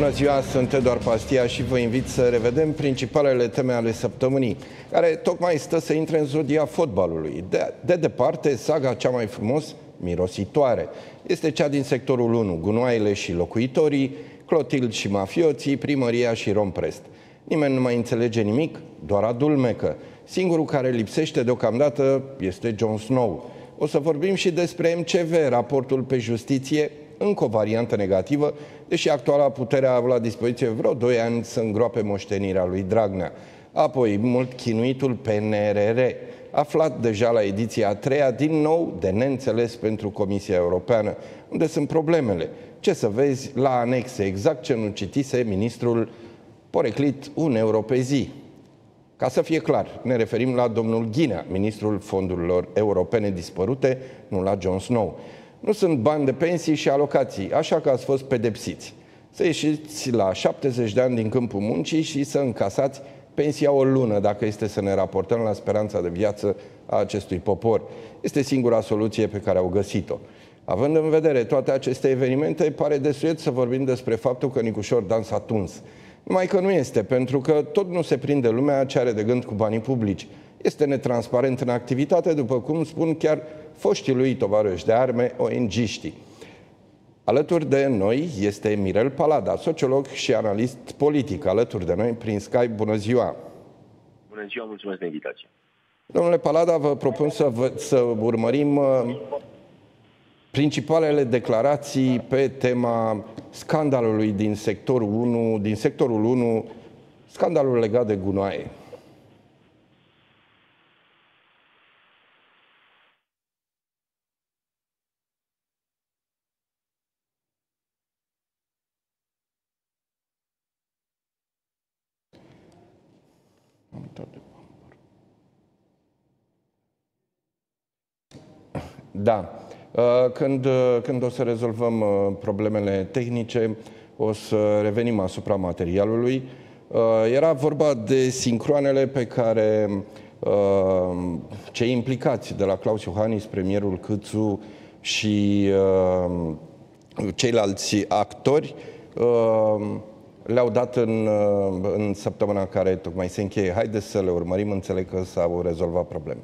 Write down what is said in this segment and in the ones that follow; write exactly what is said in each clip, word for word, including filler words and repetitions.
Bună ziua, sunt Eduard Pastia și vă invit să revedem principalele teme ale săptămânii, care tocmai stă să intre în zodia fotbalului. De, de departe, saga cea mai frumos mirositoare este cea din sectorul unu, gunoaiele și locuitorii, Clotilde și mafioții, primăria și Romprest. Nimeni nu mai înțelege nimic, doar adulmecă. Singurul care lipsește deocamdată este Jon Snow. O să vorbim și despre M C V, raportul pe justiție, încă o variantă negativă, deși actuala putere a avut la dispoziție vreo doi ani să îngroape moștenirea lui Dragnea. Apoi, mult chinuitul P N R R, aflat deja la ediția a treia, din nou de neînțeles pentru Comisia Europeană. Unde sunt problemele? Ce să vezi la anexe, exact ce nu citise ministrul poreclit un euro pe zi. Ca să fie clar, ne referim la domnul Ghinea, ministrul fondurilor europene dispărute, nu la Jon Snow. Nu sunt bani de pensii și alocații, așa că ați fost pedepsiți. Să ieșiți la șaptezeci de ani din câmpul muncii și să încasați pensia o lună, dacă este să ne raportăm la speranța de viață a acestui popor. Este singura soluție pe care au găsit-o. Având în vedere toate aceste evenimente, pare desuet să vorbim despre faptul că Nicușor Dan s-a tuns. Numai că nu este, pentru că tot nu se prinde lumea ce are de gând cu banii publici. Este netransparent în activitate, după cum spun chiar foștii lui tovarăși de arme, O N G-știi. Alături de noi este Mirel Palada, sociolog și analist politic. Alături de noi prin Skype. Bună ziua! Bună ziua, mulțumesc de invitație. Domnule Palada, vă propun să, vă, să urmărim uh, principalele declarații pe tema scandalului din sectorul unu, din sectorul unu, scandalul legat de gunoaie. Da. Când, când o să rezolvăm problemele tehnice, o să revenim asupra materialului. Era vorba de sincroanele pe care cei implicați, de la Claus Iohannis, premierul Câțu și ceilalți actori, le-au dat în, în săptămâna care tocmai se încheie. Haideți să le urmărim, înțeleg că s-au rezolvat probleme.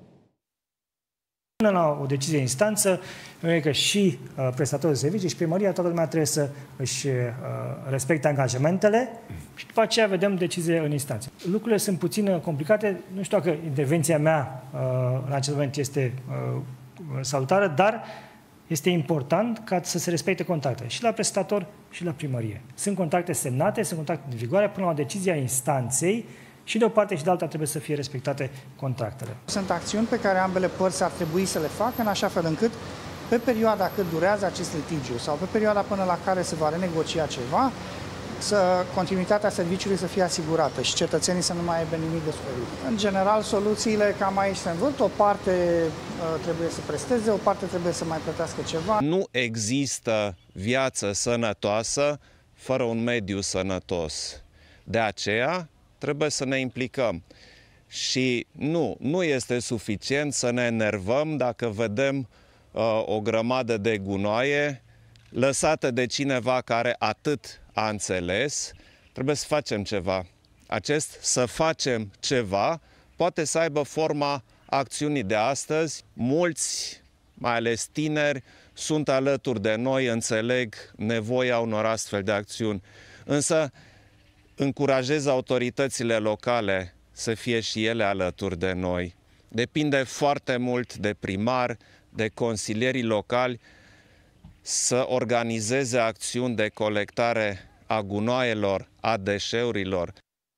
Până la o decizie în instanță, că și uh, prestatorul de servicii și primăria, toată lumea trebuie să își uh, respecte angajamentele și după aceea vedem decizie în instanță. Lucrurile sunt puțin complicate, nu știu dacă intervenția mea uh, în acest moment este uh, salutară, dar este important ca să se respecte contactele și la prestator și la primărie. Sunt contacte semnate, sunt contacte în vigoare până la decizia instanței și de o parte și de alta trebuie să fie respectate contractele. Sunt acțiuni pe care ambele părți ar trebui să le facă în așa fel încât pe perioada cât durează acest litigiu sau pe perioada până la care se va renegocia ceva, să continuitatea serviciului să fie asigurată și cetățenii să nu mai aibă nimic de suferit. În general, soluțiile cam aici se învârt. O parte uh, trebuie să presteze, o parte trebuie să mai plătească ceva. Nu există viață sănătoasă fără un mediu sănătos. De aceea trebuie să ne implicăm. Și nu, nu este suficient să ne enervăm dacă vedem uh, o grămadă de gunoaie lăsată de cineva care atât a înțeles. Trebuie să facem ceva. Acest să facem ceva poate să aibă forma acțiunii de astăzi. Mulți, mai ales tineri, sunt alături de noi, înțeleg nevoia unor astfel de acțiuni. Însă încurajez autoritățile locale să fie și ele alături de noi. Depinde foarte mult de primar, de consilierii locali să organizeze acțiuni de colectare a gunoaielor, a deșeurilor.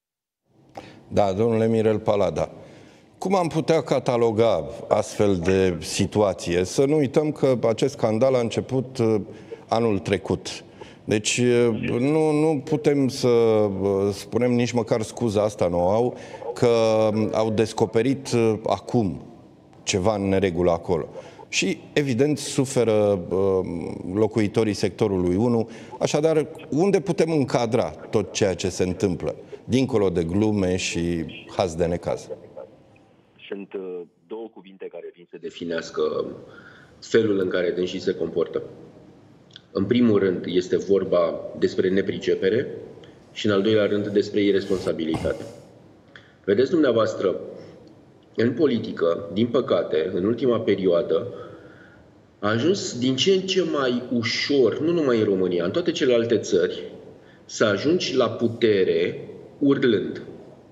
Da, domnule Mirel Palada, cum am putea cataloga astfel de situație? Să nu uităm că acest scandal a început anul trecut. Deci nu, nu putem să spunem nici măcar scuza asta nu au, că au descoperit acum ceva în neregulă acolo. Și, evident, suferă locuitorii sectorului unu. Așadar, unde putem încadra tot ceea ce se întâmplă, dincolo de glume și haz de necaz? Sunt două cuvinte care vin să definească felul în care dânsii se comportă. În primul rând este vorba despre nepricepere și în al doilea rând despre irresponsabilitate. Vedeți dumneavoastră, în politică, din păcate, în ultima perioadă, a ajuns din ce în ce mai ușor, nu numai în România, în toate celelalte țări, să ajungi la putere urlând.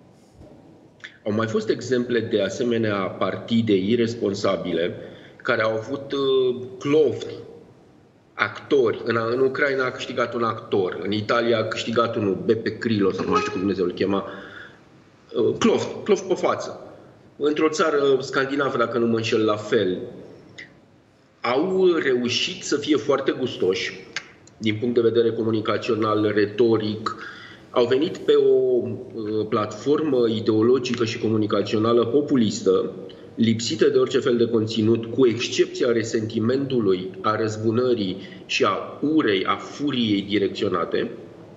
Au mai fost exemple de asemenea partide irresponsabile care au avut uh, clovni, actori. În, în Ucraina a câștigat un actor, în Italia a câștigat unul, Beppe Grillo, sau nu știu cum Dumnezeu îl chema, uh, clovni, clovni pe față. Într-o țară scandinavă, dacă nu mă înșel, la fel. Au reușit să fie foarte gustoși, din punct de vedere comunicațional, retoric. Au venit pe o platformă ideologică și comunicațională populistă, lipsită de orice fel de conținut, cu excepția resentimentului, a răzbunării și a urei, a furiei direcționate.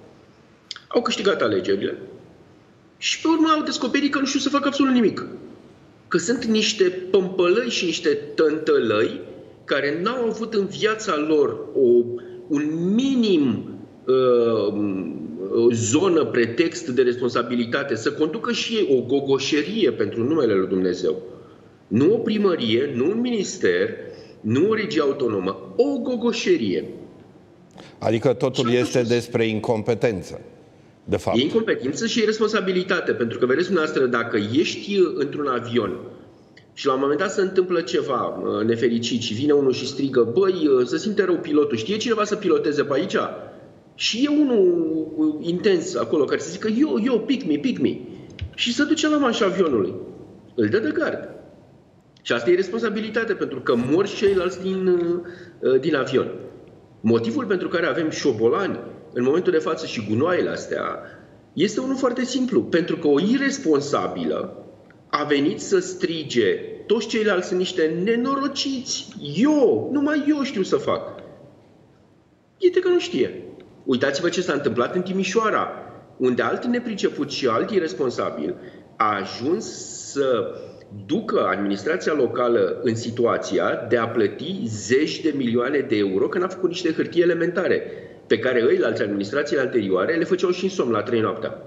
Au câștigat alegerile și pe urmă au descoperit că nu știu să facă absolut nimic. Că sunt niște pămpălăi și niște tântălăi care n-au avut în viața lor o, un minim uh, o zonă, pretext de responsabilitate, să conducă și ei o gogoșerie pentru numele lui Dumnezeu. Nu o primărie, nu un minister, nu o regie autonomă, o gogoșerie. Adică totul este despre incompetență, de fapt. E incompetență și e responsabilitate, pentru că, vedeți dumneavoastră, dacă ești într-un avion și la un moment dat se întâmplă ceva nefericit și vine unul și strigă, băi, să simte rău pilotul, știe cineva să piloteze pe aici? Și e unul intens acolo care să zică, eu, eu, pick me, pick me. Și se duce la mașa avionului. Îl dă de gard. Și asta e responsabilitate, pentru că mor ceilalți din, din avion. Motivul pentru care avem șobolani în momentul de față și gunoaiele astea este unul foarte simplu. Pentru că o irresponsabilă a venit să strige, toți ceilalți sunt niște nenorociți. Eu, numai eu știu să fac. Iată că nu știe. Uitați-vă ce s-a întâmplat în Timișoara, unde alt nepriceput și alt irresponsabil a ajuns să ducă administrația locală în situația de a plăti zeci de milioane de euro că n-a făcut niște hârtii elementare, pe care ăilalți administrațiile anterioare le făceau și în somn la trei noaptea.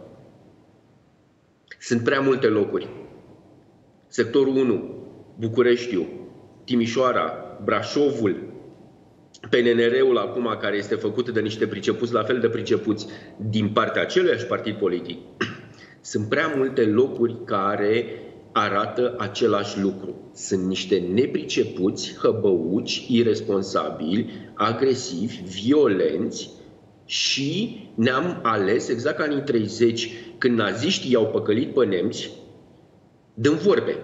Sunt prea multe locuri. Sectorul unu, Bucureștiu, Timișoara, Brașovul, P N R ul acum, care este făcut de niște pricepuți la fel de pricepuți din partea aceluiași partid politic. Sunt prea multe locuri care arată același lucru. Sunt niște nepricepuți, hăbăuci, irresponsabili, agresivi, violenți și ne-am ales, exact ca în anii treizeci, când naziștii i-au păcălit pe nemți, dând vorbe.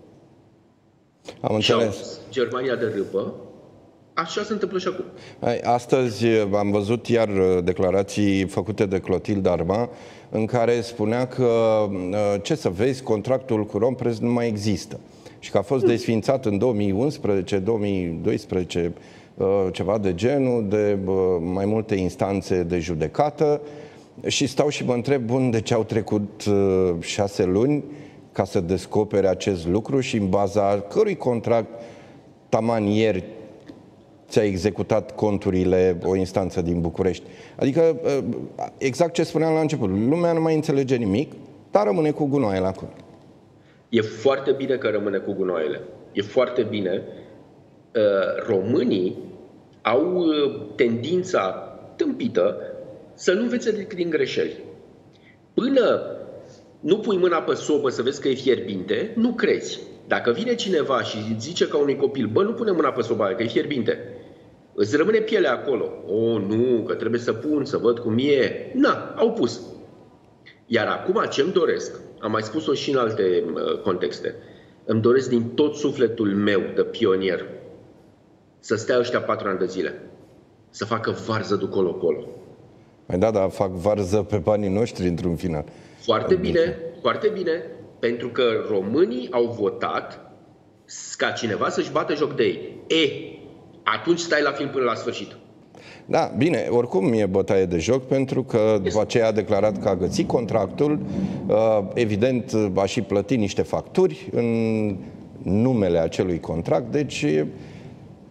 Am înțeles. Germania de râpă. Așa se întâmplă și acum. Astăzi am văzut iar declarații făcute de Clotilde Armand, în care spunea că, ce să vezi, contractul cu Rompress nu mai există. Și că a fost desființat în două mii unsprezece două mii doisprezece, ceva de genul, de mai multe instanțe de judecată. Și stau și mă întreb, bun, de ce au trecut șase luni ca să descopere acest lucru și în baza cărui contract taman ieri ți-a executat conturile o instanță din București. Adică, exact ce spuneam la început, lumea nu mai înțelege nimic, dar rămâne cu gunoaiele acolo. E foarte bine că rămâne cu gunoaiele. E foarte bine. Românii au tendința tâmpită să nu învețe decât din greșeli. Până nu pui mâna pe sobă să vezi că e fierbinte, nu crezi. Dacă vine cineva și zice ca unui copil, bă, nu pune mâna pe sobă, că e fierbinte, îți rămâne pielea acolo. O, nu, că trebuie să pun, să văd cum e. Na, au pus. Iar acum ce-mi doresc, am mai spus-o și în alte uh, contexte, îmi doresc din tot sufletul meu de pionier să stea ăștia patru ani de zile, să facă varză de colo-colo. Mai da, dar fac varză pe banii noștri într-un final. Foarte bine, foarte bine, pentru că românii au votat ca cineva să-și bată joc de ei. E, atunci stai la film până la sfârșit. Da, bine, oricum e bătaie de joc, pentru că după aceea a declarat că a găsit contractul, evident a și plătit niște facturi în numele acelui contract, deci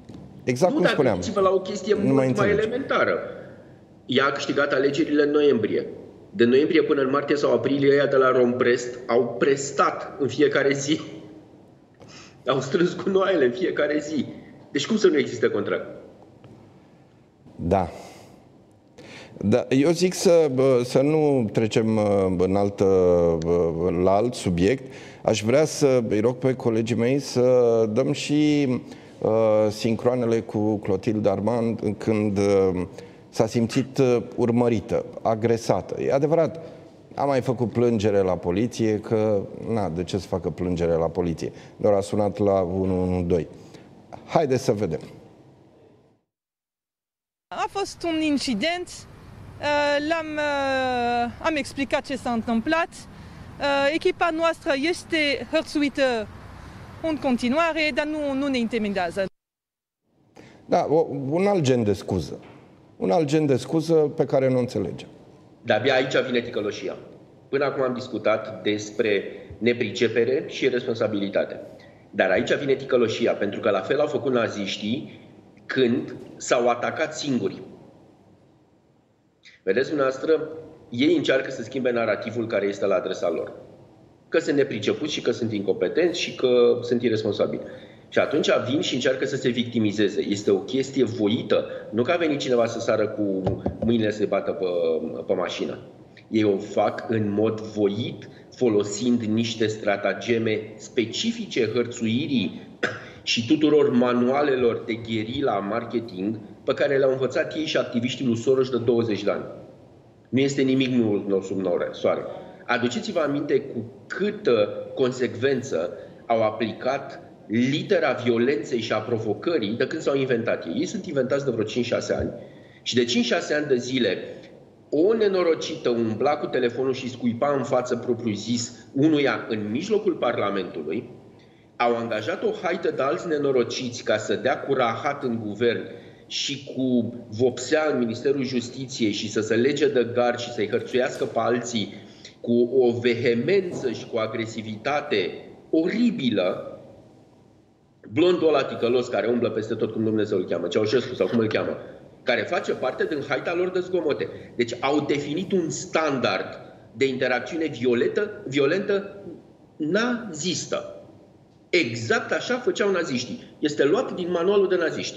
Exact nu, cum dar spuneam. gândiți-vă la o chestie Nu mai mult mai înțelegi. elementară. Ea a câștigat alegerile în noiembrie. De noiembrie până în martie sau aprilie, ăia de la Romprest au prestat în fiecare zi. Au strâns gunoaiele în fiecare zi. Deci cum să nu existe contract? Da. Da, eu zic să, să nu trecem în altă, la alt subiect. Aș vrea să îi rog pe colegii mei să dăm și uh, sincroanele cu Clotilde Armand când uh, s-a simțit urmărită, agresată. E adevărat, a mai făcut plângere la poliție, că, na, de ce să facă plângere la poliție? Doar a sunat la unu unu doi. Haideți să vedem. A fost un incident, l-am, am explicat ce s-a întâmplat. Echipa noastră este hărțuită în continuare, dar nu, nu ne intimidează. Da, un alt gen de scuză. Un alt gen de scuză pe care nu înțelegem. De-abia aici vine ticăloșia. Până acum am discutat despre nepricepere și responsabilitate. Dar aici vine ticăloșia, pentru că la fel au făcut naziștii când s-au atacat singuri. Vedeți dumneavoastră, ei încearcă să schimbe narativul care este la adresa lor. Că sunt nepricepuți și că sunt incompetenți și că sunt irresponsabili. Și atunci vin și încearcă să se victimizeze. Este o chestie voită. Nu că a venit cineva să sară cu mâinile să se bată pe, pe mașină. Ei o fac în mod voit, folosind niște stratageme specifice hărțuirii și tuturor manualelor de gherila marketing pe care le-au învățat ei și activiștii lui Soros de douăzeci de ani. Nu este nimic nou sub soare. Aduceți-vă aminte cu câtă consecvență au aplicat litera violenței și a provocării de când s-au inventat ei. Ei sunt inventați de vreo cinci șase ani și de cinci șase ani de zile o nenorocită umbla cu telefonul și scuipa în față propriu-zis unuia în mijlocul Parlamentului, au angajat o haită de alți nenorociți ca să dea cu rahat în guvern și cu vopsea în Ministerul Justiției și să se lege de gard și să-i hărțuiască pe alții cu o vehemență și cu o agresivitate oribilă. Blondul ăla ticălos care umblă peste tot, cum Dumnezeu îl cheamă, Ceaușescu sau cum îl cheamă, care face parte din haita lor de zgomote. Deci au definit un standard de interacțiune violentă, violentă nazistă. Exact așa făceau naziștii. Este luat din manualul de naziști.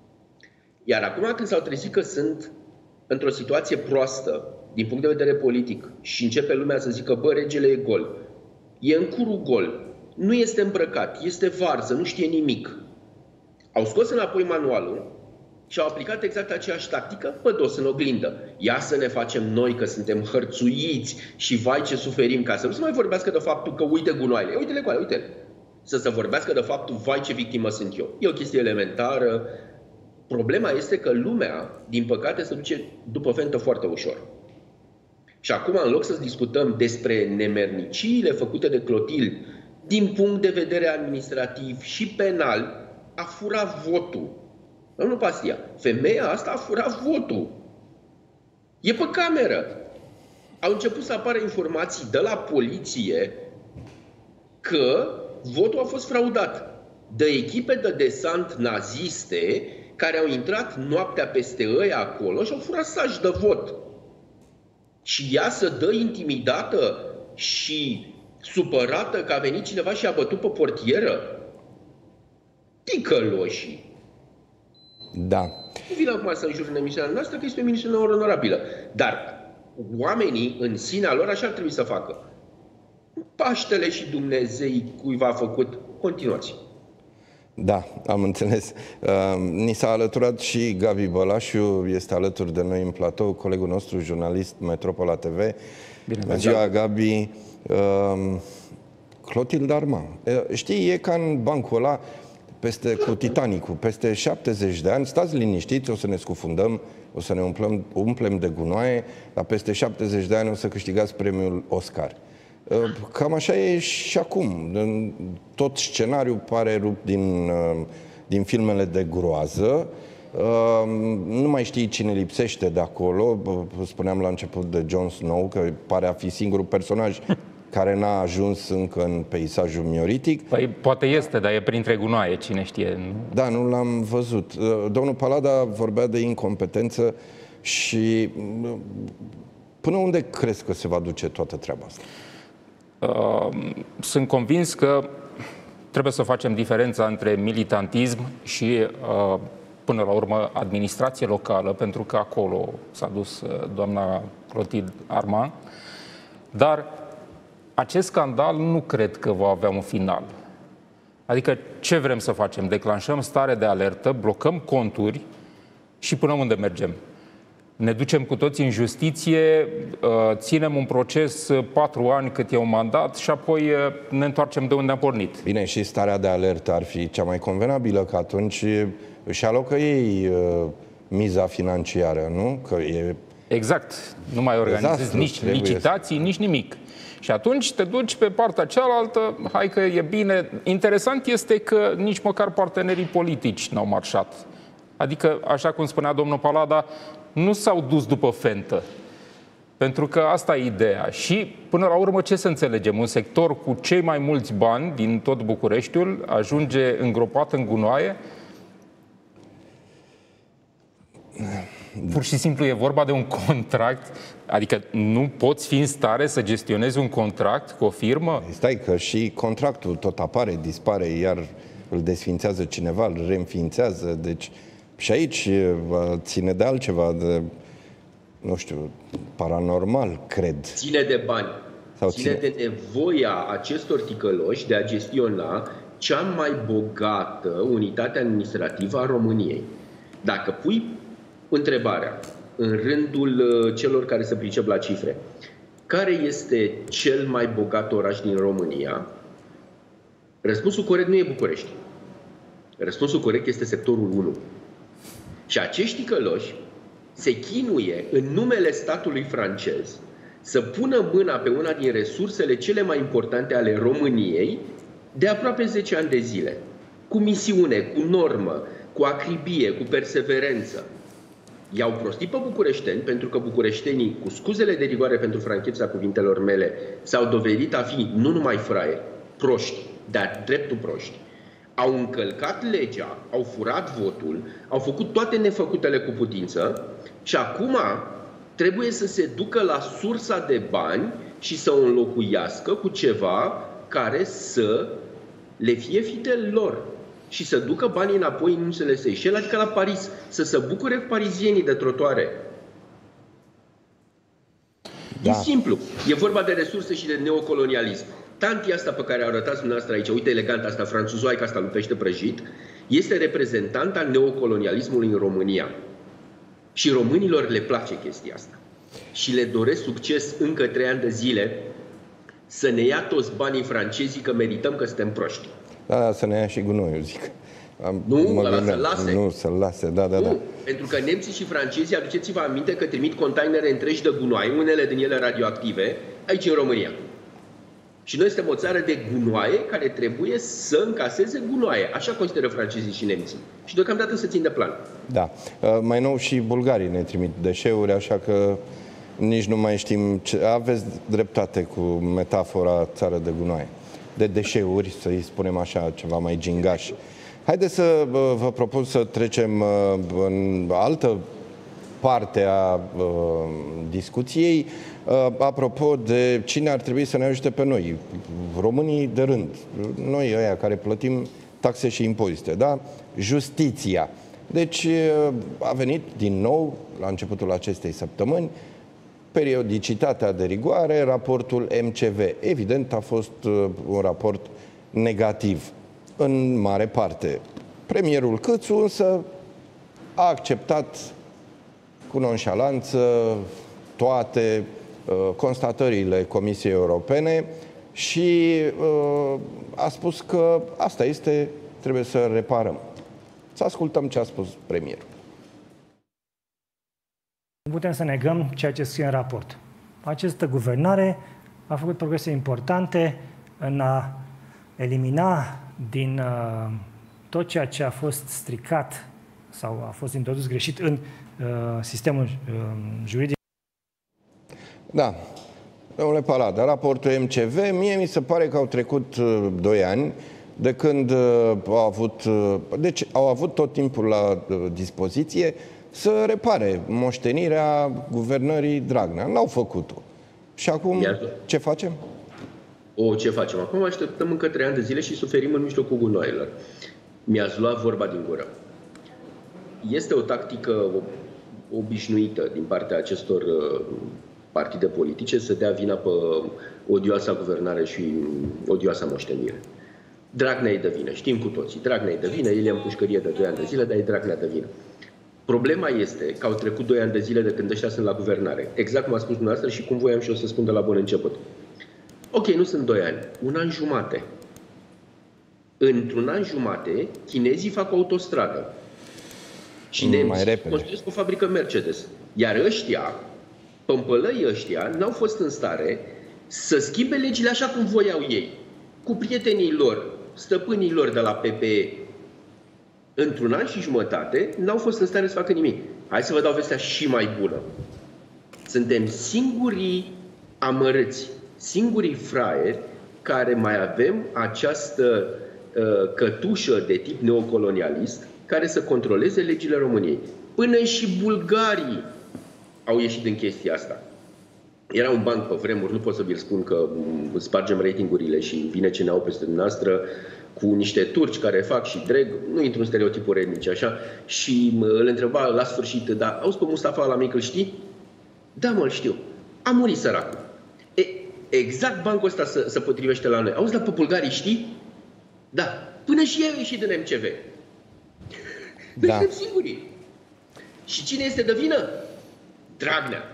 Iar acum când s-au trezit că sunt într-o situație proastă din punct de vedere politic și începe lumea să zică, bă, regele e gol, e în curul gol, nu este îmbrăcat, este varză, nu știe nimic. Au scos înapoi manualul și au aplicat exact aceeași tactică pe dos în oglindă. Ia să ne facem noi că suntem hărțuiți și vai ce suferim, ca să nu se mai vorbească de faptul că uite gunoaiele, uite-le goale, uite-le. Să se vorbească de faptul vai ce victimă sunt eu. E o chestie elementară. Problema este că lumea, din păcate, se duce după fentă foarte ușor. Și acum, în loc să discutăm despre nemerniciile făcute de Clotilde, din punct de vedere administrativ și penal, a furat votul. Domnul Pastia, femeia asta a furat votul. E pe cameră. Au început să apară informații de la poliție că votul a fost fraudat de echipe de desant naziste care au intrat noaptea peste ăia acolo și au furat saci de vot. Și ea să dă intimidată și supărată că a venit cineva și a bătut pe portieră? Ticăloșii. Da. Nu vin acum să înjur în emisiunea noastră că este o emisiune onorabilă. Dar oamenii în sinea lor așa ar trebui să facă. Paștele și Dumnezei cuiva a făcut. Continuați. Da, am înțeles. Uh, ni s-a alăturat și Gabi Bălașu, este alături de noi în platou, colegul nostru, jurnalist Metropola T V. Bine, Bună ziua, Gabi. Uh, Clotilde Armand. Uh, știi, e ca în bancul ăla, peste, cu Titanicul, peste șaptezeci de ani, stați liniștiți, o să ne scufundăm, o să ne umplem, umplem de gunoaie, dar peste șaptezeci de ani o să câștigați premiul Oscar. Cam așa e și acum. Tot scenariul pare rupt din, din filmele de groază. Nu mai știi cine lipsește de acolo. Spuneam la început de Jon Snow, că pare a fi singurul personaj care n-a ajuns încă în peisajul mioritic. Păi poate este, dar e printre gunoaie, cine știe. Da, nu l-am văzut. Domnul Palada vorbea de incompetență și până unde crezi că se va duce toată treaba asta? Uh, sunt convins că trebuie să facem diferența între militantism și, uh, până la urmă, administrație locală, pentru că acolo s-a dus uh, doamna Clotilde Armand. Dar acest scandal nu cred că va avea un final. Adică ce vrem să facem? Declanșăm stare de alertă, blocăm conturi și până unde mergem? Ne ducem cu toții în justiție, ținem un proces patru ani cât e un mandat și apoi ne întoarcem de unde am pornit. Bine, și starea de alertă ar fi cea mai convenabilă, că atunci își alocă ei miza financiară, nu? Că e... Exact. Nu mai organizezi nici licitații, nici nimic. Și atunci te duci pe partea cealaltă, hai că e bine. Interesant este că nici măcar partenerii politici n-au marșat. Adică, așa cum spunea domnul Palada, nu s-au dus după fentă. Pentru că asta e ideea. Și, până la urmă, ce să înțelegem? Un sector cu cei mai mulți bani din tot Bucureștiul ajunge îngropat în gunoaie? Pur și simplu e vorba de un contract, adică nu poți fi în stare să gestionezi un contract cu o firmă? Stai că și contractul tot apare, dispare, iar îl desfințează cineva, îl reînființează, deci și aici ține de altceva, de, nu știu, paranormal, cred. Ține de bani. Sau ține, ține de nevoia acestor ticăloși de a gestiona cea mai bogată unitate administrativă a României. Dacă pui întrebarea în rândul celor care se pricep la cifre, care este cel mai bogat oraș din România? Răspunsul corect nu e București. Răspunsul corect este sectorul unu. Și acești ticăloși se chinuie în numele statului francez să pună mâna pe una din resursele cele mai importante ale României de aproape zece ani de zile. Cu misiune, cu normă, cu acribie, cu perseverență. I-au prostit pe bucureșteni, pentru că bucureștenii, cu scuzele de rigoare pentru francheța cuvintelor mele, s-au dovedit a fi nu numai fraieri, proști, dar dreptul proști. Au încălcat legea, au furat votul, au făcut toate nefăcutele cu putință și acum trebuie să se ducă la sursa de bani și să o înlocuiască cu ceva care să le fie fidel lor și să ducă banii înapoi în insule Seychelles, adică la Paris, să se bucure parizienii de trotuare. Da. E simplu. E vorba de resurse și de neocolonialism. Tantia asta pe care a arătat dumneavoastră aici, uite elegant asta, franțuzoaica asta lui pește prăjit, este reprezentant al neocolonialismului în România. Și românilor le place chestia asta. Și le doresc succes încă trei ani de zile să ne ia toți banii francezii, că merităm, că suntem proști. Da, să ne ia și gunoiul, zic. Am, nu, ăla să-l lase. Nu, să-l lase, da, da, nu, da. Pentru că nemții și francezii, aduceți-vă aminte că trimit containere întregi de gunoaie, unele din ele radioactive, aici în România. Și noi suntem o țară de gunoaie care trebuie să încaseze gunoaie. Așa consideră francezii și nemții. Și deocamdată se țin de plan. Da. Mai nou și bulgarii ne trimit deșeuri, așa că nici nu mai știm ce... Aveți dreptate cu metafora țară de gunoaie. De deșeuri, să-i spunem așa, ceva mai gingaș. Haideți să vă propun să trecem în altă parte a discuției. Apropo de cine ar trebui să ne ajute pe noi, românii de rând, noi ăia care plătim taxe și impozite, da? Justiția. Deci a venit din nou, la începutul acestei săptămâni, periodicitatea de rigoare, raportul M C V. Evident, a fost un raport negativ, în mare parte. Premierul Câțu însă a acceptat cu nonșalanță toate uh, constatările Comisiei Europene și uh, a spus că asta este, trebuie să reparăm. Să ascultăm ce a spus premierul. Nu putem să negăm ceea ce scrie în raport. Această guvernare a făcut progrese importante în a elimina din uh, tot ceea ce a fost stricat sau a fost introdus greșit în uh, sistemul uh, juridic. Da. Domnule Palada, raportul M C V, mie mi se pare că au trecut doi ani de când au avut, deci au avut tot timpul la dispoziție să repare moștenirea guvernării Dragnea. N-au făcut-o. Și acum ce facem? O, ce facem? Acum așteptăm încă trei ani de zile și suferim în mijlocul gunoaielor. Mi-ați luat vorba din gură. Este o tactică obișnuită din partea acestor partide politice să dea vina pe odioasa guvernare și odioasa moștenire. Dragnea e de vină, știm cu toții. Dragnea e de vină, el e în pușcărie de doi ani de zile, dar e Dragnea de vină. Problema este că au trecut doi ani de zile de când ăștia sunt la guvernare. Exact cum a spus dumneavoastră și cum voiam și eu să spun de la bun început. Ok, nu sunt doi ani, un an jumate. Într-un an jumate, chinezii fac o autostradă. Și nemții construiesc o fabrică Mercedes. Iar ăștia, pămpălăii ăștia, n-au fost în stare să schimbe legile așa cum voiau ei. Cu prietenii lor, stăpânii lor de la P P E, într-un an și jumătate, n-au fost în stare să facă nimic. Hai să vă dau vestea și mai bună. Suntem singurii amărâți, singurii fraieri care mai avem această uh, cătușă de tip neocolonialist care să controleze legile României. Până și bulgarii au ieșit din chestia asta. Era un banc pe vremuri, nu pot să vi-l spun că spargem ratingurile și vine ce ne-au peste dumneavoastră, cu niște turci care fac și drag, nu intru în stereotipuri etnice așa, și îl întreba la sfârșit, dar auzi pe Mustafa Alamik, îl știi? Da, mă, îl știu. A murit săracul. E, exact bancul ăsta se, se potrivește la noi. Auzi, dar pe bulgarii știi? Da. Până și ei au ieșit din M C V. Deci da. Suntem singurii. Și cine este de vină? Dragnea.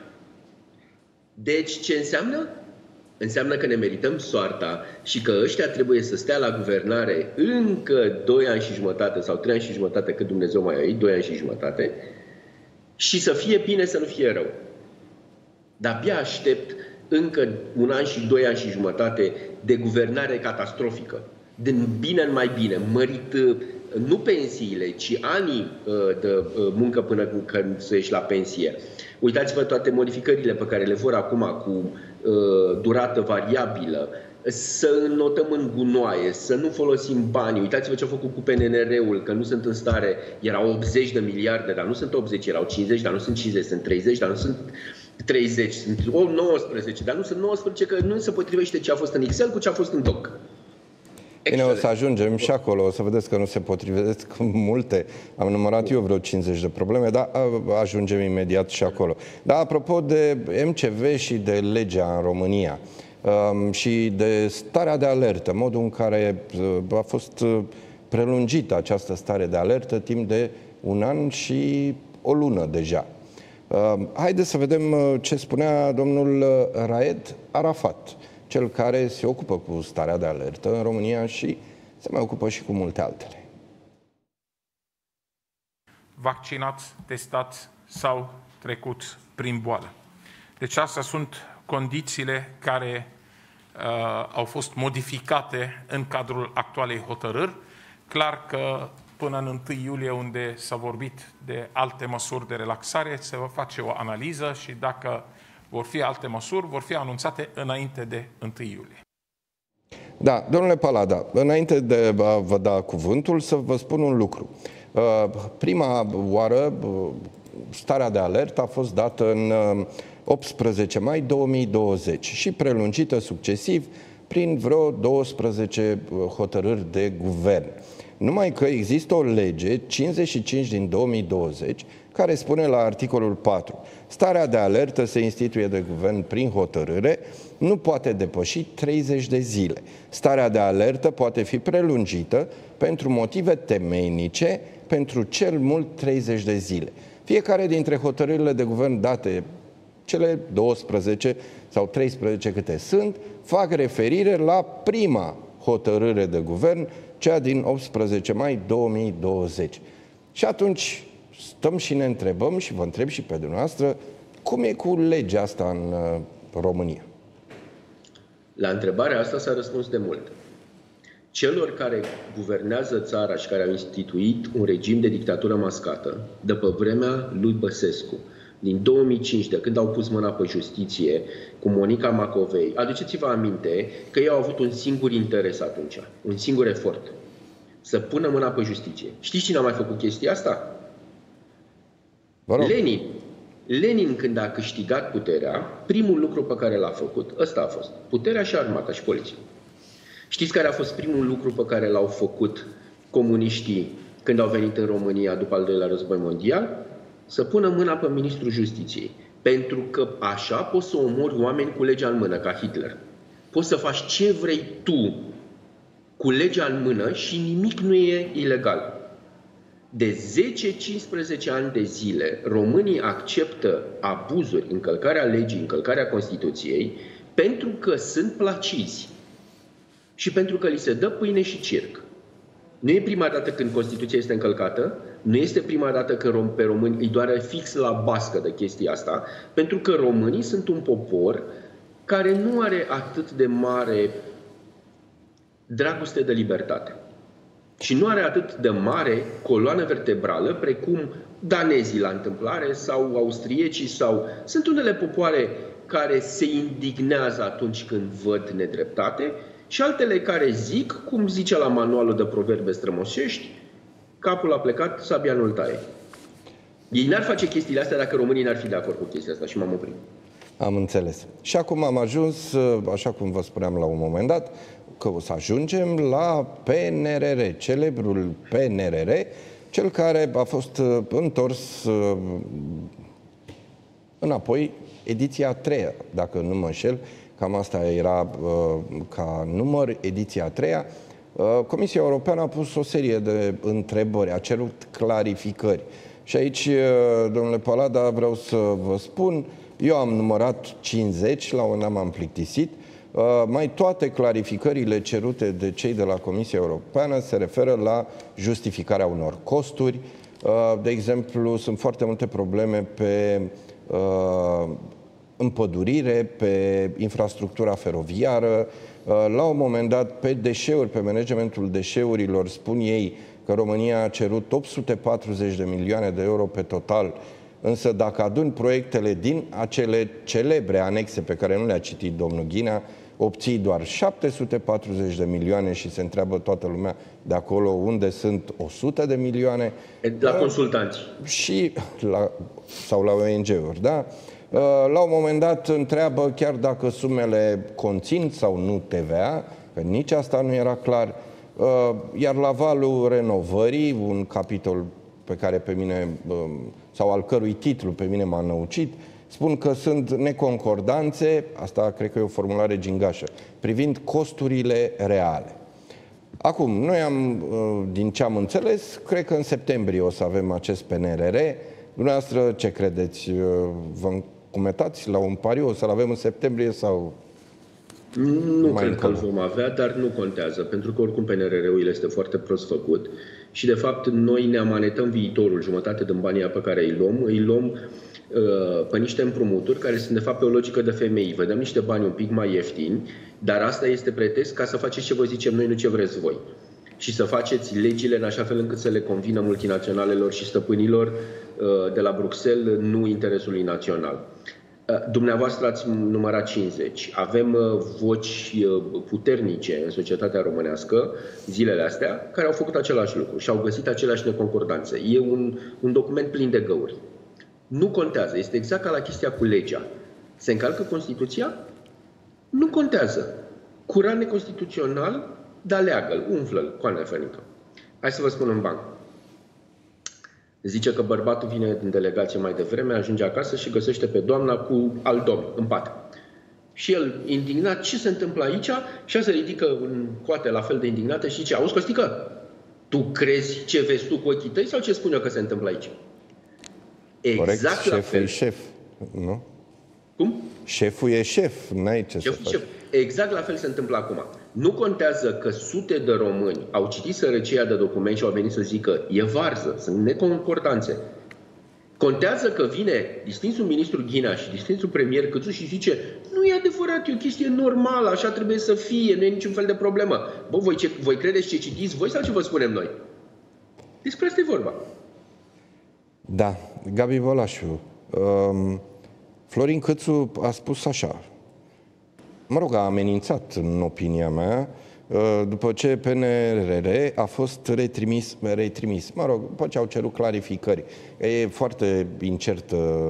Deci ce înseamnă? Înseamnă că ne merităm soarta și că ăștia trebuie să stea la guvernare încă doi ani și jumătate sau trei ani și jumătate, cât Dumnezeu mai ai, doi ani și jumătate, și să fie bine, să nu fie rău. Dar abia aștept încă un an și doi ani și jumătate de guvernare catastrofică. Din bine în mai bine, mărit nu pensiile, ci anii de muncă până când să ieși la pensie. Uitați-vă toate modificările pe care le vor acum cu uh, durată variabilă, să înnotăm în gunoaie, să nu folosim banii. Uitați-vă ce au făcut cu P N R R-ul, că nu sunt în stare, erau optzeci de miliarde, dar nu sunt optzeci, erau cincizeci, dar nu sunt cincizeci, sunt treizeci, dar nu sunt treizeci, sunt nouăsprezece, dar nu sunt nouăsprezece, că nu se potrivește ce a fost în Excel cu ce a fost în doc. Bine, o să ajungem și acolo, o să vedeți că nu se potrivesc multe. Am numărat eu vreo cincizeci de probleme, dar ajungem imediat și acolo. Dar apropo de M C V și de legea în România um, și de starea de alertă, modul în care a fost prelungită această stare de alertă timp de un an și o lună deja. Um, haideți să vedem ce spunea domnul Raed Arafat, cel care se ocupă cu starea de alertă în România și se mai ocupă și cu multe altele. Vaccinați, testați sau trecut prin boală. Deci astea sunt condițiile care uh, au fost modificate în cadrul actualei hotărâri. Clar că până în întâi iulie, unde s-a vorbit de alte măsuri de relaxare, se va face o analiză și dacă vor fi alte măsuri, vor fi anunțate înainte de întâi iulie. Da, domnule Palada, înainte de a vă da cuvântul, să vă spun un lucru. Prima oară, starea de alertă a fost dată în optsprezece mai două mii douăzeci și prelungită succesiv prin vreo douăsprezece hotărâri de guvern. Numai că există o lege cincizeci și cinci din două mii douăzeci care spune la articolul patru: starea de alertă se instituie de guvern prin hotărâre, nu poate depăși treizeci de zile. Starea de alertă poate fi prelungită pentru motive temeinice pentru cel mult treizeci de zile. Fiecare dintre hotărârile de guvern date, cele douăsprezece sau treisprezece câte sunt, fac referire la prima hotărâre de guvern, cea din optsprezece mai două mii douăzeci. Și atunci stăm și ne întrebăm, și vă întreb și pe dumneavoastră, cum e cu legea asta în uh, România? La întrebarea asta s-a răspuns de mult. Celor care guvernează țara și care au instituit un regim de dictatură mascată, de pe vremea lui Băsescu, din două mii cinci, de când au pus mâna pe justiție cu Monica Macovei, aduceți-vă aminte că ei au avut un singur interes atunci, un singur efort, să pună mâna pe justiție. Știți cine a mai făcut chestia asta? Lenin. Lenin, când a câștigat puterea, primul lucru pe care l-a făcut, ăsta a fost, puterea și armata și poliția. Știți care a fost primul lucru pe care l-au făcut comuniștii când au venit în România după al doilea război mondial? Să pună mâna pe ministrul justiției. Pentru că așa poți să omori oameni cu legea în mână, ca Hitler. Poți să faci ce vrei tu cu legea în mână și nimic nu e ilegal. De zece cincisprezece ani de zile, românii acceptă abuzuri, încălcarea legii, încălcarea Constituției, pentru că sunt placizi și pentru că li se dă pâine și circ. Nu e prima dată când Constituția este încălcată, nu este prima dată când pe români îi doare fix la bască de chestia asta, pentru că românii sunt un popor care nu are atât de mare dragoste de libertate. Și nu are atât de mare coloană vertebrală precum danezii la întâmplare sau austriecii sau... Sunt unele popoare care se indignează atunci când văd nedreptate și altele care zic, cum zice la manualul de proverbe strămoșești, capul a plecat, sabia nu-l taie. Ei n-ar face chestiile astea dacă românii n-ar fi de acord cu chestia asta și m-am oprit. Am înțeles. Și acum am ajuns, așa cum vă spuneam la un moment dat, că o să ajungem la P N R R, celebrul P N R R, cel care a fost întors înapoi, ediția a treia, dacă nu mă înșel, cam asta era ca număr, ediția a treia. Comisia Europeană a pus o serie de întrebări, a cerut clarificări. Și aici, domnule Palada, vreau să vă spun, eu am numărat cincizeci, la un an m-am plictisit. Mai toate clarificările cerute de cei de la Comisia Europeană se referă la justificarea unor costuri. De exemplu, sunt foarte multe probleme pe împădurire, pe infrastructura feroviară. La un moment dat, pe deșeuri, pe managementul deșeurilor, spun ei că România a cerut opt sute patruzeci de milioane de euro pe total. Însă dacă adun proiectele din acele celebre anexe pe care nu le-a citit domnul Ghinea, obții doar șapte sute patruzeci de milioane și se întreabă toată lumea de acolo unde sunt o sută de milioane. La consultanți. Și la, sau la O N G-uri, da? La un moment dat întreabă chiar dacă sumele conțin sau nu T V A, că nici asta nu era clar. Iar la valul renovării, un capitol pe care pe mine, sau al cărui titlu pe mine m-a năucit, spun că sunt neconcordanțe, asta cred că e o formulare gingașă, privind costurile reale. Acum, noi am, din ce am înțeles, cred că în septembrie o să avem acest P N R R. Dumneavoastră, ce credeți? Vă încumetați la un pariu? O să-l avem în septembrie sau... Nu cred că îl vom avea, dar nu contează, pentru că oricum P N R R-ul este foarte prost făcut și, de fapt, noi ne amanetăm viitorul, jumătate din banii pe care îi luăm, îi luăm uh, pe niște împrumuturi care sunt, de fapt, pe o logică de femei. Vă dăm niște bani un pic mai ieftini, dar asta este pretext ca să faceți ce vă zicem noi, nu ce vreți voi. Și să faceți legile în așa fel încât să le convină multinaționalelor și stăpânilor uh, de la Bruxelles, nu interesului național. Dumneavoastră ați numărat cincizeci. Avem voci puternice în societatea românească zilele astea care au făcut același lucru și au găsit aceleași neconcordanțe. E un, un document plin de găuri. Nu contează. Este exact ca la chestia cu legea. Se încalcă Constituția? Nu contează. Curat neconstituțional, dar leagă-l, umflă-l, coane fănică. Hai să vă spun în banc. Zice că bărbatul vine din delegație mai devreme, ajunge acasă și găsește pe doamna cu al domn în pat. Și el, indignat, ce se întâmplă aici? Și ea se ridică în coate la fel de indignată și zice, auzi, Costică, tu crezi ce vezi tu cu ochii tăi sau ce spune că se întâmplă aici? Exact. Corect, la șeful fel. E șef, nu? Cum? Șeful e șef, n-ai ce șeful să faci. Șef. Exact la fel se întâmplă acum. Nu contează că sute de români au citit sărăcia de document și au venit să zică e varză, sunt neconcordanțe. Contează că vine distinsul ministru Ghinea și distinsul premier Câțu și zice nu e adevărat, e o chestie normală, așa trebuie să fie, nu e niciun fel de problemă. Bă, voi, ce, voi credeți ce citiți voi sau ce vă spunem noi? Despre asta e vorba. Da, Gabi Vălașu, Florin Cîțu a spus așa, mă rog, a amenințat în opinia mea, după ce P N R R a fost retrimis, retrimis. Mă rog, după ce au cerut clarificări. E foarte incert,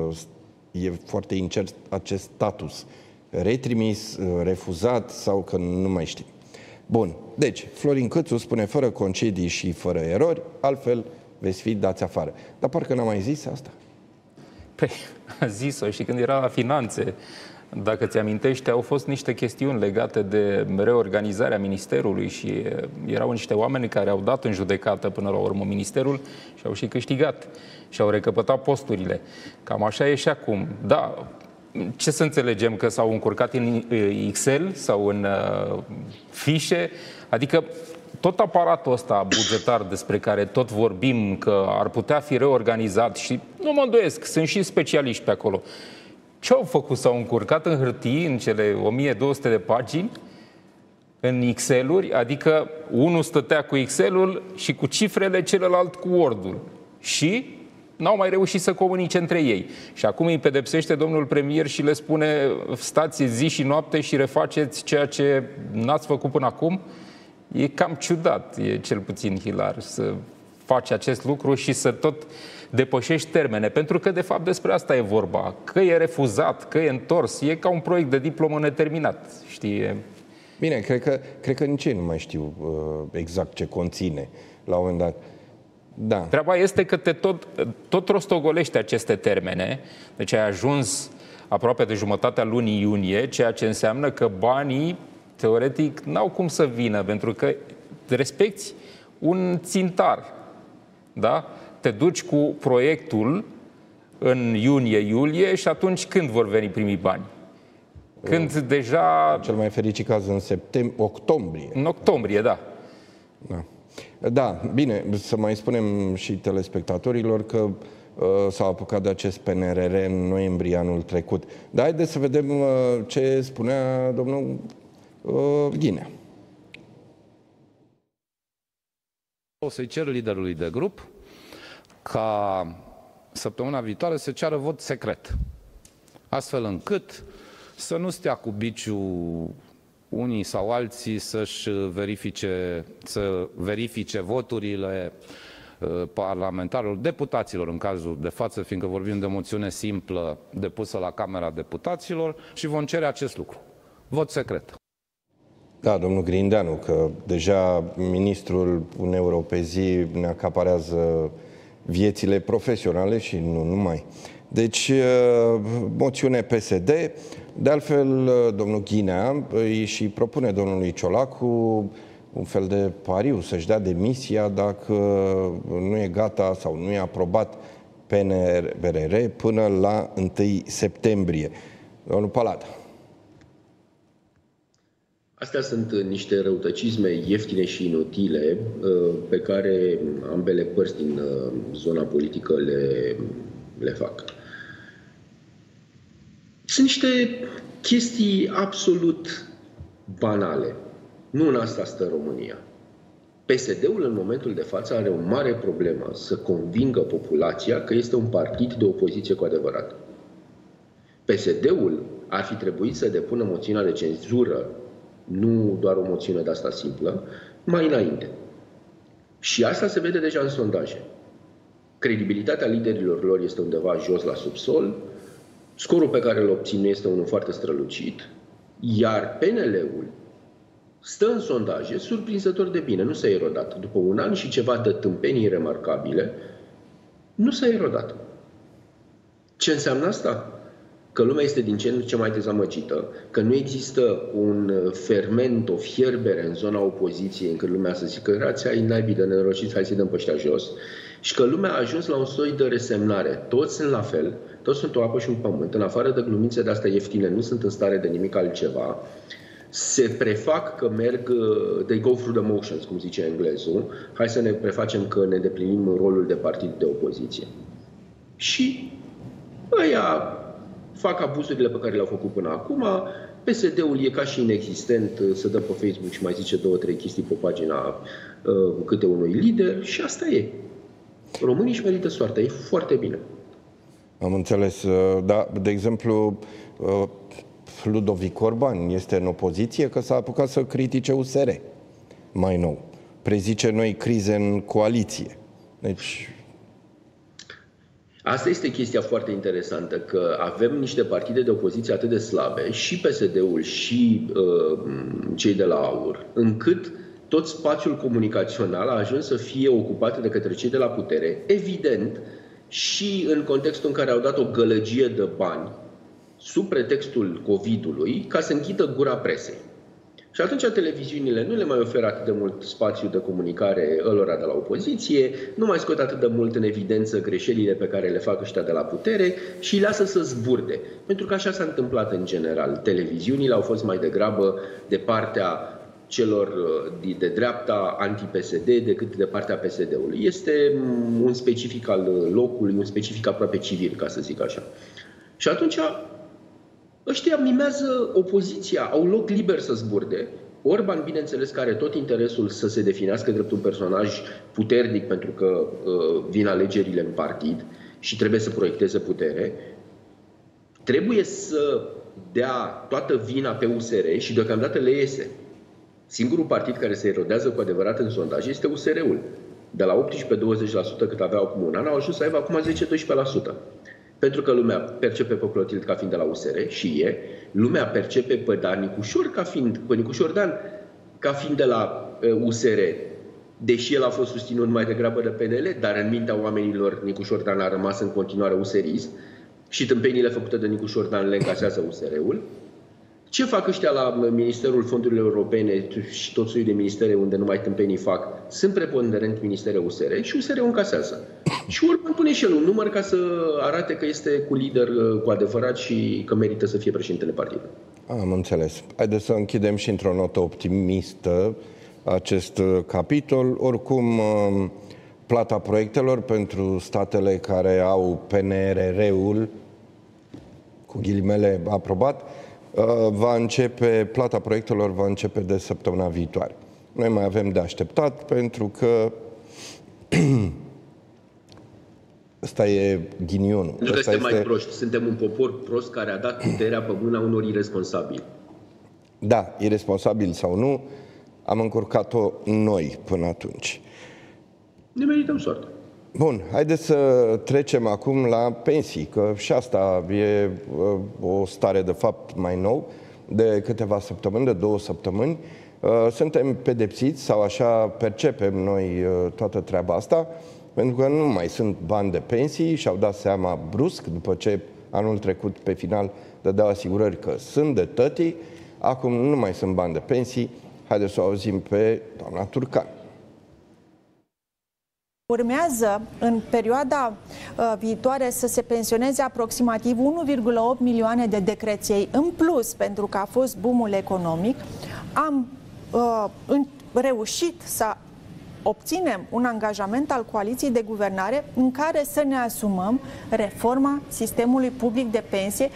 e foarte incert acest status. Retrimis, refuzat sau că nu mai știm. Bun, deci, Florin Cîțu spune fără concedii și fără erori, altfel veți fi dați afară. Dar parcă n-a mai zis asta. Păi, a zis-o și când era la finanțe. Dacă ți-amintești, au fost niște chestiuni legate de reorganizarea ministerului și erau niște oameni care au dat în judecată până la urmă ministerul și au și câștigat și au recăpătat posturile. Cam așa e și acum. Da, ce să înțelegem? Că s-au încurcat în Excel sau în uh, fișe? Adică tot aparatul ăsta bugetar despre care tot vorbim că ar putea fi reorganizat și nu mă îndoiesc, sunt și specialiști pe acolo. Ce au făcut? S-au încurcat în hârtii, în cele o mie două sute de pagini, în Excel-uri, adică unul stătea cu Excel-ul și cu cifrele, celălalt cu Word-ul. Și n-au mai reușit să comunice între ei. Și acum îi pedepsește domnul premier și le spune stați zi și noapte și refaceți ceea ce n-ați făcut până acum. E cam ciudat, e cel puțin hilar să faci acest lucru și să tot depășești termene, pentru că de fapt despre asta e vorba. Că e refuzat, că e întors, e ca un proiect de diplomă neterminat, știi? Bine, cred că, cred că nici ei nu mai știu uh, exact ce conține la un moment dat. Da. Treaba este că te tot, tot rostogolește aceste termene, deci ai ajuns aproape de jumătatea lunii iunie, ceea ce înseamnă că banii, teoretic, n-au cum să vină, pentru că respecti un țintar, da? Te duci cu proiectul în iunie-iulie și atunci când vor veni primii bani? Când uh, deja... Cel mai fericit caz în septembrie, octombrie. În octombrie, da. Da. Da, bine, să mai spunem și telespectatorilor că uh, s-au apucat de acest P N R R în noiembrie anul trecut. Dar haideți să vedem uh, ce spunea domnul uh, Ghinea. O să-i cer liderului de grup ca săptămâna viitoare să ceară vot secret, astfel încât să nu stea cu biciul unii sau alții să-și verifice, să verifice voturile parlamentarilor, deputaților în cazul de față, fiindcă vorbim de moțiune simplă depusă la Camera Deputaților și vom cere acest lucru. Vot secret. Da, domnul Grindeanu, că deja ministrul un euro pe zi ne acaparează viețile profesionale și nu numai. Deci, moțiune P S D, de altfel, domnul Ghinea îi și propune domnului Ciolacu un fel de pariu, să-și dea demisia dacă nu e gata sau nu e aprobat P N R R până la întâi septembrie. Domnul Palada. Astea sunt niște răutăcisme ieftine și inutile pe care ambele părți din zona politică le, le fac. Sunt niște chestii absolut banale. Nu în asta stă România. P S D-ul în momentul de față are o mare problemă să convingă populația că este un partid de opoziție cu adevărat. P S D-ul ar fi trebuit să depună moțiunea de cenzură, nu doar o moțiune de asta simplă, mai înainte. Și asta se vede deja în sondaje. Credibilitatea liderilor lor este undeva jos la subsol, scorul pe care îl obțin nu este unul foarte strălucit, iar P N L-ul stă în sondaje surprinzător de bine, nu s-a erodat. După un an și ceva de tâmpenii remarcabile, nu s-a erodat. Ce înseamnă asta? Că lumea este din ce în ce mai dezamăgită, că nu există un ferment, o fierbere în zona opoziției încât lumea să zică rați, ai naibii de nenorociți, hai să-i dăm pe ăștia jos. Și că lumea a ajuns la un soi de resemnare. Toți sunt la fel, toți sunt o apă și un pământ. În afară de glumițe de astea ieftine, nu sunt în stare de nimic altceva. Se prefac că merg, they go through the motions, cum zice englezul. Hai să ne prefacem că ne deplinim rolul de partid de opoziție. Și ăia fac abuzurile pe care le-au făcut până acum. P S D-ul e ca și inexistent, să dă pe Facebook și mai zice două, trei chestii pe pagina uh, câte unui lider și asta e. Românii își merită soarta, e foarte bine. Am înțeles. Da, de exemplu, Ludovic Orban este în opoziție că s-a apucat să critique U S R mai nou. Prezice noi crize în coaliție. Deci... Asta este chestia foarte interesantă, că avem niște partide de opoziție atât de slabe, și P S D-ul și uh, cei de la AUR, încât tot spațiul comunicațional a ajuns să fie ocupat de către cei de la putere, evident, și în contextul în care au dat o gălăgie de bani sub pretextul COVID-ului ca să închidă gura presei. Și atunci televiziunile nu le mai oferă atât de mult spațiu de comunicare ălora de la opoziție, nu mai scot atât de mult în evidență greșelile pe care le fac ăștia de la putere și îi lasă să zburde. Pentru că așa s-a întâmplat în general. Televiziunile au fost mai degrabă de partea celor de dreapta anti-P S D decât de partea P S D-ului. Este un specific al locului, un specific aproape civil, ca să zic așa. Și atunci ăștia mimează opoziția, au loc liber să zburde. Orban, bineînțeles, că are tot interesul să se definească drept un personaj puternic pentru că uh, vin alegerile în partid și trebuie să proiecteze putere. Trebuie să dea toată vina pe U S R și deocamdată le iese. Singurul partid care se erodează cu adevărat în sondaj este U S R-ul. De la optsprezece-douăzeci la sută cât avea acum un an, au ajuns să aibă acum zece-doisprezece la sută. Pentru că lumea percepe pe Clotilde ca fiind de la U S R și e, lumea percepe pe Dan Nicușor ca fiind, pe Nicușor Dan ca fiind de la U S R, deși el a fost susținut mai degrabă de P N L, dar în mintea oamenilor Nicușor Dan a rămas în continuare userist și tâmpenile făcute de Nicușor Dan le încasează U S R-ul. Ce fac ăștia la Ministerul Fondurilor Europene și tot soiul de ministere unde numai tâmpenii fac? Sunt preponderent ministere U S R și U S R-ul încasează. Și Orban pune și el un număr ca să arate că este cu lider cu adevărat și că merită să fie președintele partidului. Am înțeles. Haideți să închidem și într-o notă optimistă acest capitol. Oricum, plata proiectelor pentru statele care au P N R R-ul, cu ghilimele, aprobat, va începe, plata proiectelor va începe de săptămâna viitoare. Noi mai avem de așteptat pentru că ăsta e ghinionul. Nu că suntem este... mai proști, suntem un popor prost care a dat puterea pe mâna unor irresponsabili. Da, irresponsabil sau nu, am încurcat-o noi până atunci. Ne merităm soartă. Bun, haideți să trecem acum la pensii, că și asta e o stare de fapt mai nou, de câteva săptămâni, de două săptămâni. Suntem pedepsiți, sau așa percepem noi toată treaba asta, pentru că nu mai sunt bani de pensii și au dat seama brusc, după ce anul trecut pe final dădeau asigurări că sunt de tătii, acum nu mai sunt bani de pensii. Haideți să o auzim pe doamna Turcan. Urmează în perioada uh, viitoare să se pensioneze aproximativ unu virgulă opt milioane de decreței în plus, pentru că a fost boom-ul economic. Am uh, în, reușit să obținem un angajament al coaliției de guvernare în care să ne asumăm reforma sistemului public de pensie.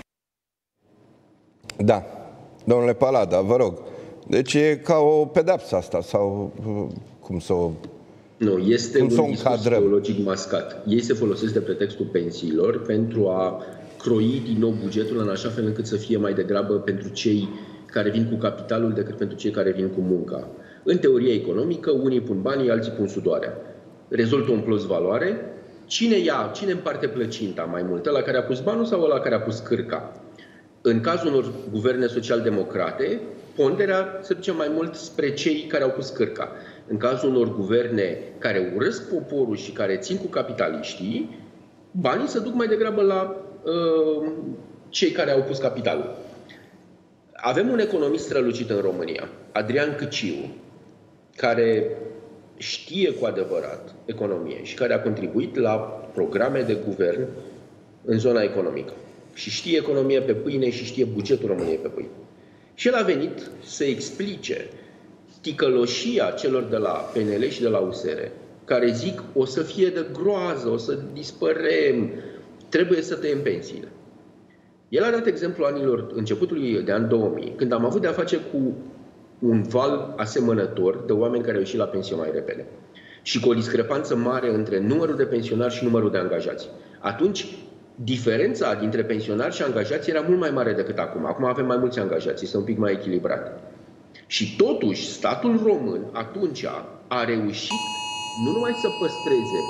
Da, domnule Palada, vă rog. Deci e ca o pedeapsă asta, sau cum să o... Nu, este un discurs ideologic mascat. Ei se folosesc de pretextul pensiilor pentru a croi din nou bugetul în așa fel încât să fie mai degrabă pentru cei care vin cu capitalul decât pentru cei care vin cu munca. În teoria economică, unii pun banii, alții pun sudoarea. Rezultă un plus valoare. Cine ia, cine împarte plăcinta mai mult? Ăla care a pus banul sau ăla care a pus cârca? În cazul unor guverne social-democrate, ponderea se duce mai mult spre cei care au pus cârca. În cazul unor guverne care urăsc poporul și care țin cu capitaliștii, banii se duc mai degrabă la uh, cei care au pus capitalul. Avem un economist strălucit în România, Adrian Câciu, care știe cu adevărat economie și care a contribuit la programe de guvern în zona economică. Și știe economie pe pâine și știe bugetul României pe pâine. Și el a venit să explice ticăloșia celor de la P N L și de la U S R, care zic o să fie de groază, o să dispărem, trebuie să tăiem pensiile. El a dat exemplu anilor, începutului de an două mii, când am avut de-a face cu un val asemănător de oameni care au ieșit la pensie mai repede și cu o discrepanță mare între numărul de pensionari și numărul de angajați. Atunci, diferența dintre pensionari și angajați era mult mai mare decât acum. Acum avem mai mulți angajați, este un pic mai echilibrat. Și totuși, statul român atunci a reușit nu numai să păstreze,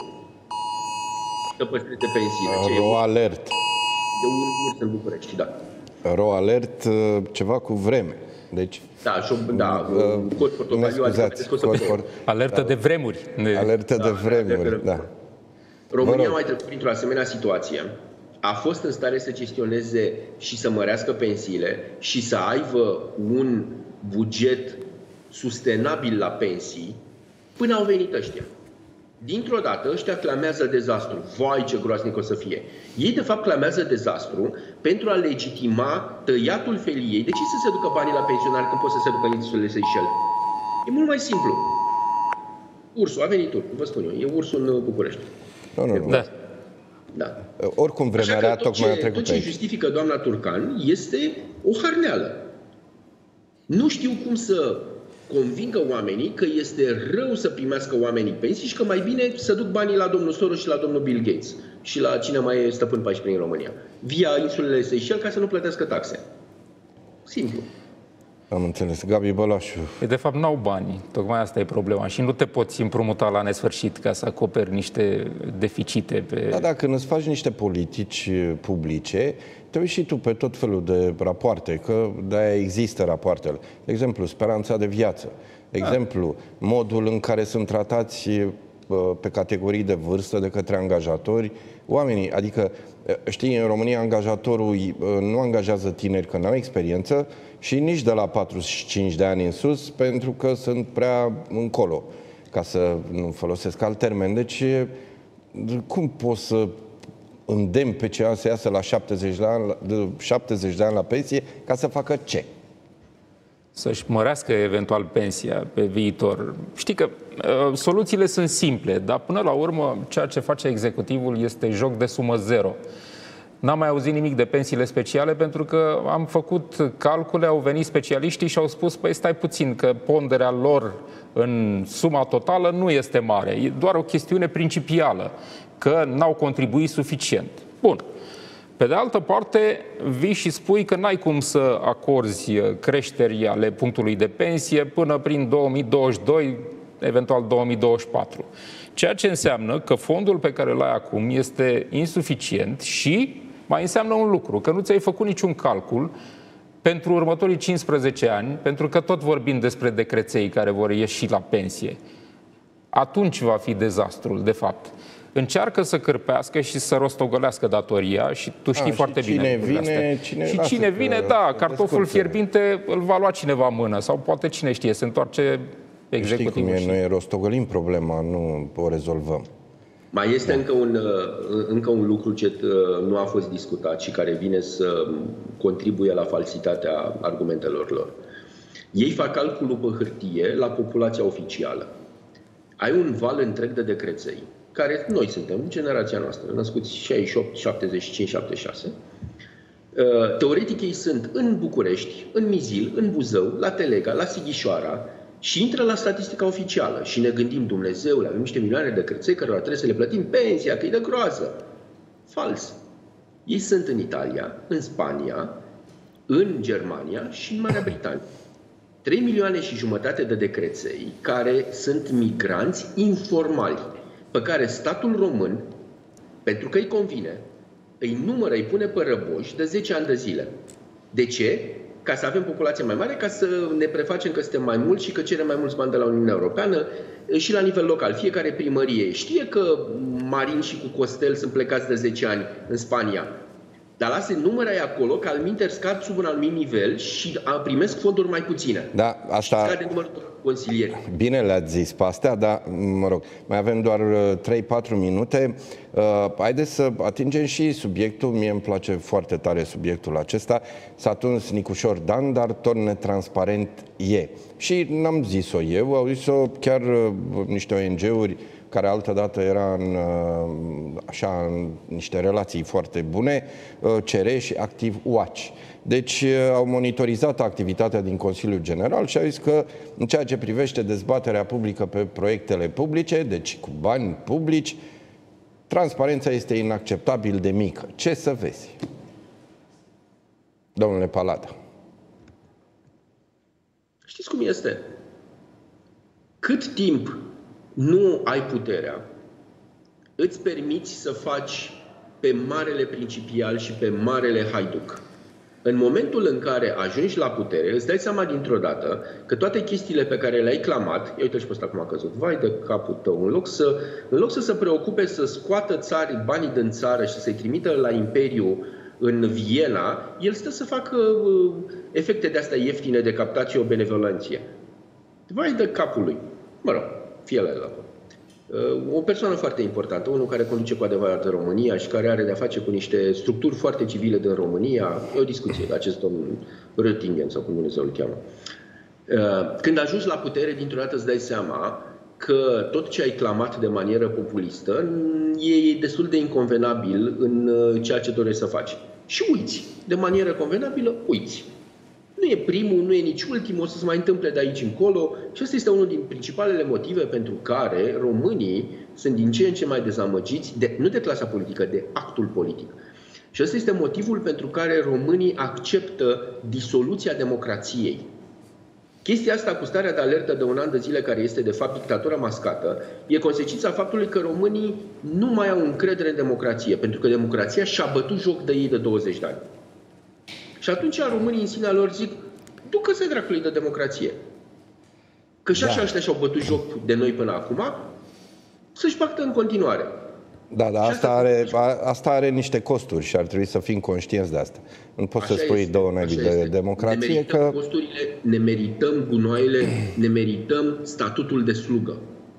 să păstreze pensiile. Ro alert. De un urs în București, da. Ro alert, ceva cu vreme. Deci, da, și da, uh, cod portocaliu, adică alertă de vremuri. Alertă de vremuri, da. România a mai trecut printr-o asemenea situație. A fost în stare să gestioneze și să mărească pensiile și să aibă un buget sustenabil la pensii până au venit ăștia. Dintr-o dată, ăștia clamează dezastru. Vai, ce groaznic o să fie. Ei, de fapt, clamează dezastru pentru a legitima tăiatul feliei. De ce să se ducă banii la pensionari când pot să se ducă în insulele Seychelles? E mult mai simplu. Ursul, a venit ursul, vă spun eu. E ursul în București. Nu, nu, nu. Da. Da. Oricum, vremea rea tocmai a trecut tot ce aici. justifică doamna Turcan este o harneală. Nu știu cum să convingă oamenii că este rău să primească oamenii pensii și că mai bine să duc banii la domnul Soros și la domnul Bill Gates și la cine mai e stăpân pe aici prin România, via insulele Seychelles, ca să nu plătească taxe. Simplu. Am înțeles. Gabi Bălașu. De fapt, n-au bani. Tocmai asta e problema. Și nu te poți împrumuta la nesfârșit ca să acoperi niște deficite. Pe... Da, dacă îți faci niște politici publice, te uiți și tu pe tot felul de rapoarte, că de-aia există rapoartele. De exemplu, speranța de viață. De exemplu, modul în care sunt tratați pe categorii de vârstă de către angajatori oamenii. Adică, știi, în România angajatorul nu angajează tineri că n-au experiență și nici de la patruzeci și cinci de ani în sus, pentru că sunt prea încolo, ca să nu folosesc alt termen. Deci, cum poți să îndemn pe cineva să iasă la șaptezeci de ani, șaptezeci de ani la pensie ca să facă ce? Să-și mărească eventual pensia pe viitor. Știi că uh, soluțiile sunt simple, dar până la urmă ceea ce face executivul este joc de sumă zero. N-am mai auzit nimic de pensiile speciale pentru că am făcut calcule, au venit specialiștii și au spus, păi stai puțin, că ponderea lor în suma totală nu este mare. E doar o chestiune principială, că n-au contribuit suficient. Bun. Pe de altă parte, vii și spui că n-ai cum să acorzi creșteri ale punctului de pensie până prin două mii douăzeci și doi, eventual două mii douăzeci și patru. Ceea ce înseamnă că fondul pe care îl ai acum este insuficient și mai înseamnă un lucru, că nu ți-ai făcut niciun calcul pentru următorii cincisprezece ani, pentru că tot vorbim despre decreței care vor ieși la pensie. Atunci va fi dezastrul, de fapt. Încearcă să cârpească și să rostogolească datoria și tu știi A, foarte cine bine. Vine, cine și cine vine, da, cartoful fierbinte îl va lua cineva în mână sau poate cine știe, se întoarce executivul. Știi cum e, noi rostogolim problema, nu o rezolvăm. Mai este da. încă, un, încă un lucru ce nu a fost discutat și care vine să contribuie la falsitatea argumentelor lor. Ei fac calculul pe hârtie la populația oficială. Ai un val întreg de decreței, care noi suntem, generația noastră, născuți șaizeci și opt, șaptezeci și cinci, șaptezeci și șase. Teoretic ei sunt în București, în Mizil, în Buzău, la Telega, la Sighișoara și intră la statistica oficială. Și ne gândim, Dumnezeule, avem niște milioane de cărței cărora trebuie să le plătim pensia, că e de groază. Fals. Ei sunt în Italia, în Spania, în Germania și în Marea Britanie. trei milioane și jumătate de decreței care sunt migranți informali, pe care statul român, pentru că îi convine, îi numără, îi pune pe răboși de zece ani de zile. De ce? Ca să avem populație mai mare, ca să ne prefacem că suntem mai mulți și că cerem mai mulți bani de la Uniunea Europeană și la nivel local. Fiecare primărie știe că Marin și cu Costel sunt plecați de zece ani în Spania. Dar lasă numără acolo, că alminteri scad sub un anumit nivel și primesc fonduri mai puține. Da, asta... Scade numărul de consilieri. Bine le-ați zis pe astea, dar, mă rog, mai avem doar trei patru minute. Uh, haideți să atingem și subiectul, mie îmi place foarte tare subiectul acesta. S-a tuns Nicușor Dan, dar tot netransparent e. Și n-am zis-o eu, au zis-o chiar uh, niște O N G-uri care altădată era în, așa, în niște relații foarte bune, C R și Activ Watch. Deci au monitorizat activitatea din Consiliul General și au zis că în ceea ce privește dezbaterea publică pe proiectele publice, deci cu bani publici, Transparența este inacceptabil de mică. Ce să vezi? Domnule Palada. Știți cum este? Cât timp nu ai puterea, îți permiți să faci pe marele principial și pe marele haiduc. În momentul în care ajungi la putere, îți dai seama dintr-o dată că toate chestiile pe care le-ai clamat, ia uite și pe ăsta cum a căzut, vai de capul tău, în loc să, în loc să se preocupe să scoată țari, banii din țară și să-i trimită la Imperiu în Viena, el stă să facă uh, efecte de-astea ieftine de captatio benevolenție. Vai de capul lui. Mă rog, fie la el acolo. O persoană foarte importantă, unul care conduce cu adevărat în România și care are de-a face cu niște structuri foarte civile din România. E o discuție de acest domn Röttingen, sau cum Dumnezeu îl cheamă. Când ajungi la putere, dintr-o dată îți dai seama că tot ce ai clamat de manieră populistă e destul de inconvenabil în ceea ce dorești să faci. Și uiți. De manieră convenabilă, uiți. Nu e primul, nu e nici ultimul, o să se mai întâmple de aici încolo și ăsta este unul din principalele motive pentru care românii sunt din ce în ce mai dezamăgiți, de, nu de clasa politică, de actul politic. Și ăsta este motivul pentru care românii acceptă disoluția democrației. Chestia asta cu starea de alertă de un an de zile, care este de fapt dictatura mascată, e consecința faptului că românii nu mai au încredere în democrație, pentru că democrația și-a bătut joc de ei de douăzeci de ani. Și atunci românii în sinea lor zic, ducă-se dracului de democrație. Că și așa da. Ăștia și-au bătut joc de noi până acum, să-și bată în continuare. Da, dar asta are, asta are niște costuri și ar trebui să fim conștienți de asta. Nu poți așa să spui este, două naibii de democrație ne că... costurile, ne merităm gunoaiele, ne merităm statutul de slugă.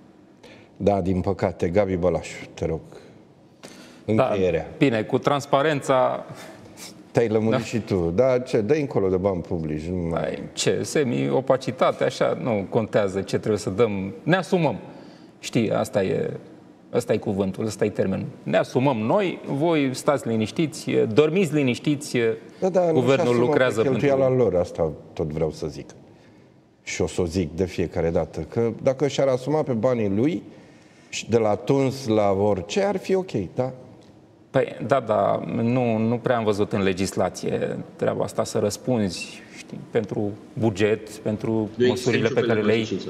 Da, din păcate. Gabi Bălașu, te rog. Încheierea. Da, bine, cu transparența... Te-ai lămurit da. Și tu. Da, ce? Dă-i încolo de bani publici. Nu mai... Ce? Semi-opacitate, așa, nu contează ce trebuie să dăm. Ne asumăm. Știi, asta e, asta e cuvântul, asta e termenul. Ne asumăm noi, voi stați liniștiți, dormiți liniștiți, da, da, guvernul lucrează pentru... cheltuiala lor, asta tot vreau să zic. Și o să o zic de fiecare dată. Că dacă și-ar asuma pe banii lui, de la tuns la orice, ar fi ok, da? Păi, da, da, nu, nu prea am văzut în legislație treaba asta să răspunzi, știi, pentru buget, pentru nu măsurile pe care le iei.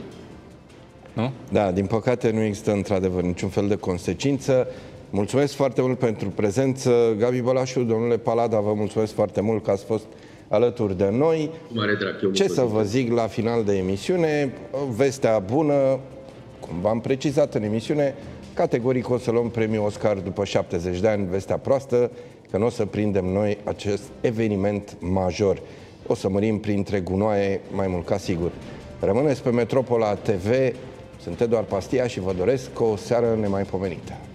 Nu? Da, din păcate nu există într-adevăr niciun fel de consecință. Mulțumesc foarte mult pentru prezență, Gabi Bălașu, domnule Palada, vă mulțumesc foarte mult că ați fost alături de noi. Mare drag, ce să vă zic la final de emisiune, vestea bună, cum v-am precizat în emisiune, categoric o să luăm premiul Oscar după șaptezeci de ani. Vestea proastă, că nu o să prindem noi acest eveniment major. O să mărim printre gunoaie, mai mult ca sigur. Rămâneți pe Metropola T V, sunt Eduard Pastia și vă doresc o seară nemaipomenită.